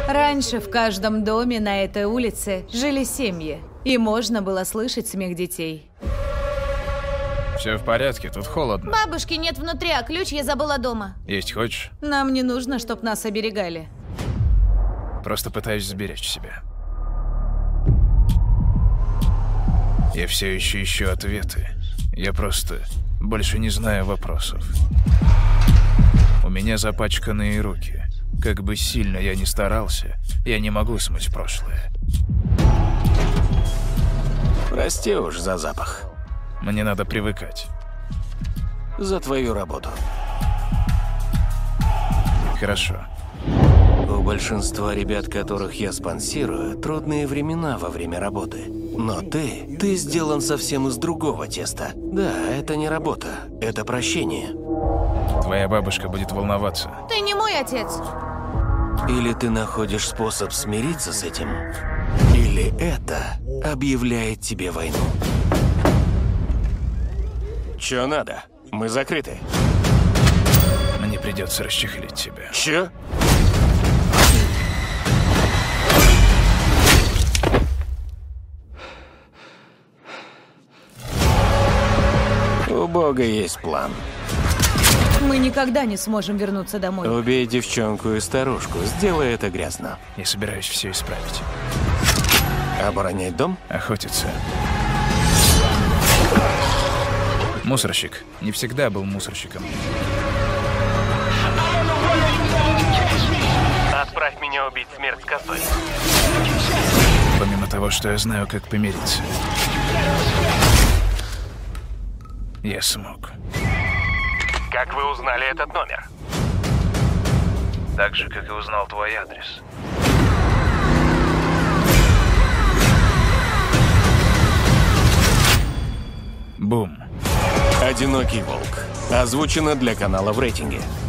Раньше в каждом доме на этой улице жили семьи, и можно было слышать смех детей. Все в порядке, тут холодно. Бабушки нет внутри, а ключ я забыла дома. Есть хочешь? Нам не нужно, чтоб нас оберегали. Просто пытаюсь сберечь себя. Я все еще ищу ответы. Я просто больше не знаю вопросов. У меня запачканные руки. Как бы сильно я ни старался, я не могу смыть прошлое. Прости уж за запах. Мне надо привыкать. За твою работу. Хорошо. У большинства ребят, которых я спонсирую, трудные времена во время работы. Но ты сделан совсем из другого теста. Да, это не работа, это прощение. Твоя бабушка будет волноваться. Ты не мой отец. Или ты находишь способ смириться с этим, или это объявляет тебе войну. Чё надо? Мы закрыты. Мне придется расчехлить тебя. Чё? У Бога есть план. Мы никогда не сможем вернуться домой. Убей девчонку и старушку, сделай это грязно. Я собираюсь все исправить. Оборонять дом? Охотиться. Мусорщик. Не всегда был мусорщиком. Отправь меня убить смерть с косой. Помимо того, что я знаю, как помириться. Я смог. Как вы узнали этот номер? Так же, как и узнал твой адрес. Бум. Одинокий волк. Озвучено для канала в рейтинге.